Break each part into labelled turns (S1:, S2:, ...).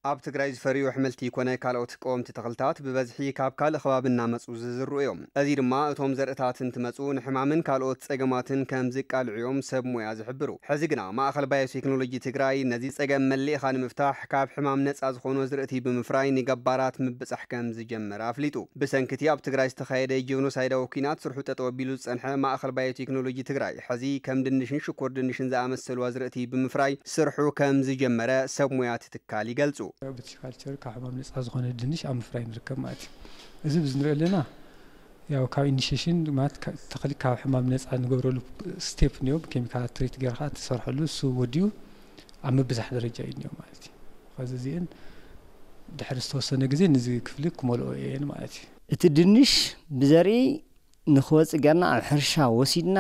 S1: ኣብ ትግራይ ዝፈርዩ ኣሕምልቲ ኮነ ካልኦት ቀወምቲ ተኽልታት ብበዝሒ ካብ ካልእ ከባቢ እናመፁ ዝዝርኡ እዮም። እዚ ድማ እቶም ዘርእታት እንትመፁ ንሕማምን ካልኦት ፀገማትን ከም ዝቃልዕዮም ሰብ ሞያ ዝሕብሩ። ሕዚ ግና ማእኸል ባዮቴክኖሎጂ ትግራይ ነዚ ፀገም መሊእኻ ንምፍታሕ ካብ ሕማም ነፃ ዝኾኑ ዝርእቲ ብምፍራይ ንገባራት ምብፃሕ ከም ዝጀመረ ኣፍሊጡ። ብሰንኪቲ ኣብ ትግራይ ዝተኻየደ ጂኖሳይዳዊ ኩናት ስርሑ ጠጠው ኣቢሉ ዝፀንሐ ማእኸል ባዮቴክኖሎጂ ትግራይ ሕዚ ከም ድንሽን ሽኮር ድንሽን ዝኣመሰሉ ኣዝርእቲ ብምፍራይ ስርሑ ከም ዝጀመረ ሰብ ሞያት ትካል ይገልጹ።
S2: በቲካልቸር ካብ ሕማም ነፃ ዝኾነ ድንሽ ኣብ ምፍራይ ንርከብ ማለት እዩ። እዚ ብዝንሪኦ ኣለና ያው ካብ ኢኒሽሽን ማለት ተኽሊ ካብ ሕማም ነፃ ንገብረሉ ስቴፕ እኒኦ ብኬሚካላት ትሪት ጌርካ ትሰርሐሉ እሱ ወዲኡ ኣብ ምብዛሕ ደረጃ እዩ እኒኦ ማለት እዩ። ከዚ እዚአን ድሕሪ ዝተወሰነ ግዜ ነዚ ክፍሊ ክመልኦ እየን ማለት እዩ።
S3: እቲ ድንሽ ብዘርኢ ንኽወፅእ ጌርና ኣብ ሕርሻ ወሲድና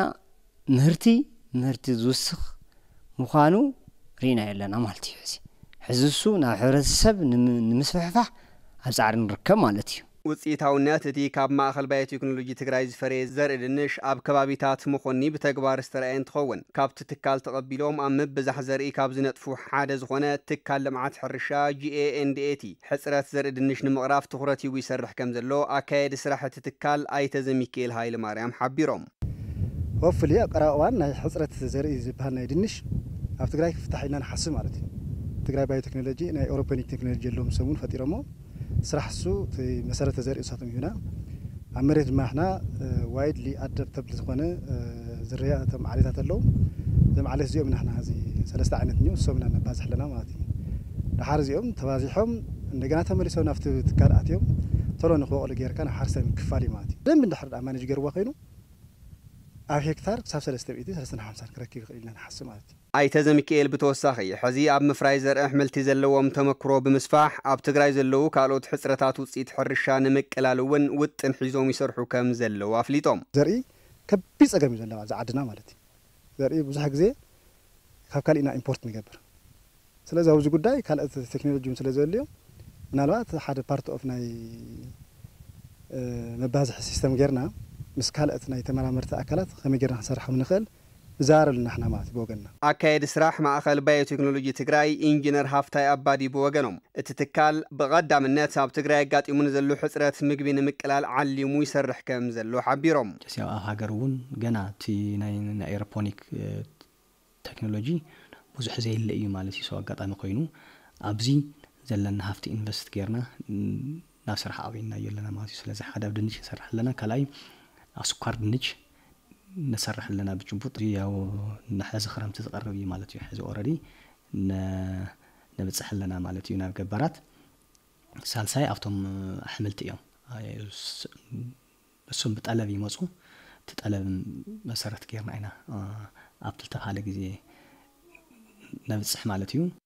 S3: ምህርቲ ዝውስኽ ምዃኑ ሪእና ኣለና ማለት እዩ። ሕዚ እሱ ናብ ሕብረተሰብ ንምስፍሕፋሕ ኣብ ፃዕሪ ንርከብ ማለት እዩ።
S1: ውፅኢታውነት እቲ ካብ ማእኸል ባዮቴክኖሎጂ ትግራይ ዝፈረየ ዘርኢ ድንሽ ኣብ ከባቢታት መኾኒ ብተግባር ዝተረኣየ እንትኸውን ካብቲ ትካል ተቐቢሎም ኣብ ምብዛሕ ዘርኢ ካብ ዝነጥፉ ሓደ ዝኾነ ትካል ልምዓት ሕርሻ GANDAT ሕፅረት ዘርኢ ድንሽ ንምቕራፍ ትኹረት ሂቡ ይሰርሕ ከም ዘሎ ኣካየዲ ስራሕ እቲ ትካል ኣይተ ዘሚካኤል ሃይለማርያም ሓቢሮም።
S4: ሆፍሊ ኣብ ቀረባ እዋን ናይ ሕፅረት ዘርኢ ዝበሃል ናይ ድንሽ ኣብ ትግራይ ክፍታሕ ኢና ንሓስብ ማለት እዩ። ትግራይ ባዮቴክኖሎጂ ናይ ኦሮፓኒክ ቴክኖሎጂ የለዎም ሰሙን ፈጢሮሞ ስራሕ እሱ መሰረተ ዘርኢ እሳቶም ይሁና ኣብ መሬት ድማ ሕና ዋይድሊ ኣዳፕተብል ዝኾነ ዝርያቶም ዓሌታት ኣለዉ። እዞም ዓሌት እዚኦም ናሕና እዚ ሰለስተ ዓይነት እኒኦ እሶም ኢና ነባዝሕ ኣለና ማለት እዩ። ድሓር እዚኦም ተባዚሖም እንደገና ተመሊሶም ናብቲ ትካል ኣትዮም ቶሎ ንክበቕሉ ጌርካ ናብ ሓረስታይ ምክፋል እዩ ማለት እዩ። ደንብ እንድሕር ዳ ማኔጅ ገይርዎ ኮይኑ ኣብ ሄክታር ክሳብ 350 ክረክብ ይኽእል ኢና ንሓስብ ማለት እዩ።
S1: ኣይተ ዘሚካኤል ብተወሳኺ ሕዚ ኣብ ምፍራይ ዘርኢ ኣሕምልቲ ዘለዎም ተመክሮ ብምስፋሕ ኣብ ትግራይ ዘለዉ ካልኦት ሕፅረታት ውፅኢት ሕርሻ ንምቅላል እውን ውጥን ሒዞም ይሰርሑ ከም ዘለዉ ኣፍሊጦም።
S4: ዘርኢ ከቢድ ፀገም እዩ ዘለዋ ዝዓድና ማለት እዩ። ዘርኢ ብዙሕ ግዜ ካብ ካሊእ ኢና ኢምፖርት ንገብር። ስለዚ ኣብዚ ጉዳይ ካልኦት ቴክኖሎጂ ስለ ዘድልዮ ምናልባት ሓደ ፓርት ኦፍ ናይ መባዝሒ ሲስተም ጌርና ምስ ካልኦት ናይ ተመራመርቲ ኣካላት ከመይ ጌርና ክንሰርሖም ንኽእል ዛረልና ሕና ማለት ብወገንና
S1: ኣካየዲ ስራሕ ማእኸል ባዮቴክኖሎጂ ትግራይ ኢንጂነር ሃፍታይ ኣባዲ ብወገኖም እቲ ትካል ብቐዳምነት ኣብ ትግራይ ኣጋጢሙ ንዘሎ ሕፅረት ምግቢ ንምቅላል ዓሊሙ ይሰርሕ ከም ዘሎ ሓቢሮም።
S5: ያው ኣብ ሃገር እውን ገና እቲ ናይ ኤሮፖኒክ ቴክኖሎጂ ብዙሕ ዘየለ እዩ ማለት እዩ። ኣጋጣሚ ኮይኑ ኣብዚ ዘለና ሃፍቲ ኢንቨስት ጌርና ናብ ስራሕ ኣበይና የለና ማለት እዩ። ስለዚ ሓደ ኣብ ድንሽ ንሰርሕ ኣለና ካልኣይ ኣብ ስኳር ድንች نسرح لنا بجنبوط ياو نحز خرمت تقرب مالتي حز اوريدي نبتصح لنا مالتي ناب جبرات سالساي افتم حملت يوم بسم بتقلب يمصو تتقلب مسرت غيرنا اينا ابتلت حاله غزي نبتصح مالتي